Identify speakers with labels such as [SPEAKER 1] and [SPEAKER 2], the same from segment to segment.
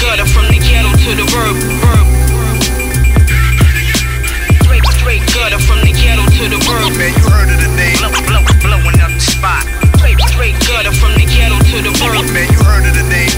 [SPEAKER 1] gutter from the ghetto to the verb. Straight gutter from the ghetto to the verb.
[SPEAKER 2] Man, you heard of the name.
[SPEAKER 1] Blowing up the spot. Straight gutter from the ghetto to the verb.
[SPEAKER 2] Man, you heard of the name.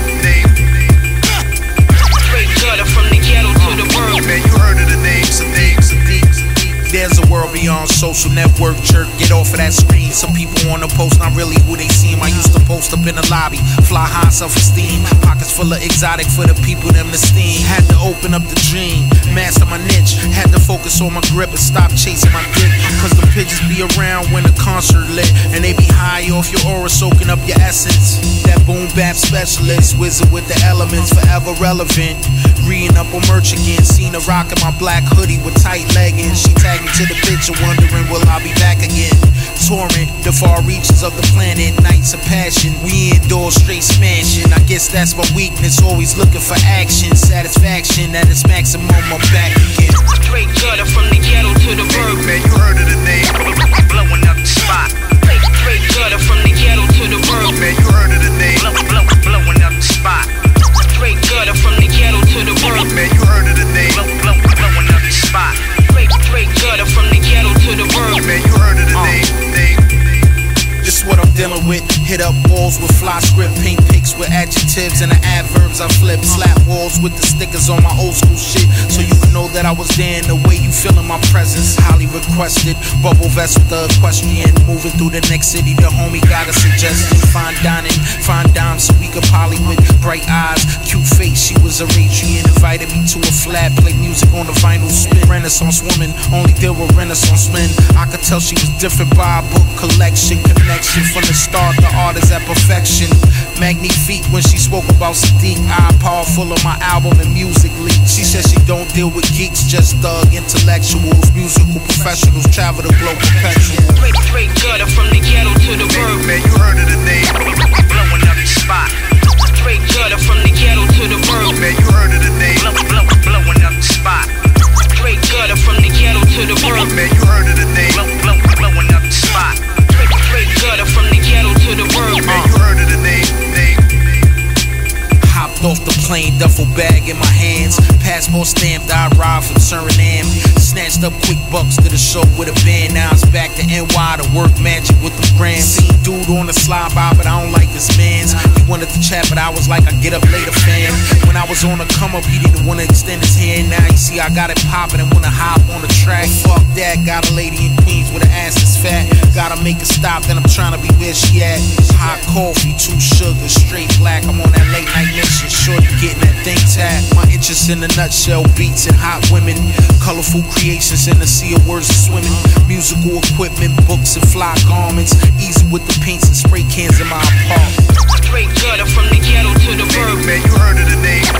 [SPEAKER 1] Straight gutter from the ghetto to the verb.
[SPEAKER 2] Man, you heard of the name. Some names, some deeps. There's a world beyond social network, jerk, get off of that screen. Some people wanna post, not really who they seem. I used to post up in the lobby, fly high self-esteem, pockets full of exotic for the people them to steam. Had to open up the dream, master my niche, had to focus on my grip and stop chasing my dick. Cause the pigeons be around when the concert lit, and they be high off your aura, soaking up your essence. That boom bap specialist, wizard with the elements, forever relevant. Reading up on merch again, seen her rockin' my black hoodie with tight leggings. She tagged me to the picture, wondering will I be back again. Touring the far reaches of the planet, nights of passion. We indoors straight smashing. I guess that's my weakness, always looking for action. Satisfaction at its maximum, I'm back again.
[SPEAKER 1] Straight gutter from the ghetto to the verb.
[SPEAKER 2] Man, you heard of the name.
[SPEAKER 1] Blowing up the spot. Straight gutter from the ghetto to the verb.
[SPEAKER 2] Man, you heard of the name.
[SPEAKER 1] Blowing up the spot. Straight gutter from the ghetto to the verb.
[SPEAKER 2] Man, you heard of the name.
[SPEAKER 1] Blowing up the spot. Straight gutter from the ghetto to the verb.
[SPEAKER 2] Man, you heard of the name. This is what I'm dealing with. Hit up walls with fly script, paint pics with adjectives and the adverbs I flip. Slap walls with the stickers on my old school shit, so you can know that I was there in the way you feeling my presence. Highly requested, bubble vest with the equestrian. Moving through the next city, the homie got a suggestion. Fine dining, fine dime, so we could poly with bright eyes, cute face. She was a Arabian, invited me to a flat, play music on the vinyl spin. Renaissance woman, only deal with Renaissance men. I could tell she was different by a book collection. From the start, the art is at perfection. Magnifique when she spoke about Sadiq. Eye powerful of my album and music leaks. She said she don't deal with geeks, just thug intellectuals. Musical professionals travel the globe perpetual.
[SPEAKER 1] Straight gutter from the ghetto to the verb.
[SPEAKER 2] Man, you heard of the name.
[SPEAKER 1] Blowing up the spot. Straight gutter from the ghetto to the verb.
[SPEAKER 2] Man, you heard of the name.
[SPEAKER 1] Blowing up the spot. Straight gutter from the ghetto to the verb.
[SPEAKER 2] Man, you heard of the name.
[SPEAKER 1] Blowing up the spot. Straight gutter from the ghetto to the verb.
[SPEAKER 2] Man, you heard of the name.
[SPEAKER 3] Hopped off the plane, duffel bag in my hands. Passport stamped, I arrived from Suriname. Snatched up quick bucks to the show with a band. Now it's back to NY to work magic with the grams. Seen dude on the slide by, but I don't like this man's. He wanted to chat, but I was like, I get up later, fam. When I was on the come up, he didn't want to extend his hand. Now you see I got it poppin' and wanna hop on the track. Fuck that, got a lady in Queens with her ass is fat. Gotta make a stop, then I'm trying to be where she at. Hot coffee, 2 sugar, straight black. I'm on that late night mission, shorty getting that thing tapped. My interest in a nutshell, beats and hot women. Colorful creations in the sea of words and swimming. Musical equipment, books and fly garments. Easy with the paints and spray cans in my apartment.
[SPEAKER 1] Straight gutter from the ghetto to the verb.
[SPEAKER 2] Man, you heard of the name.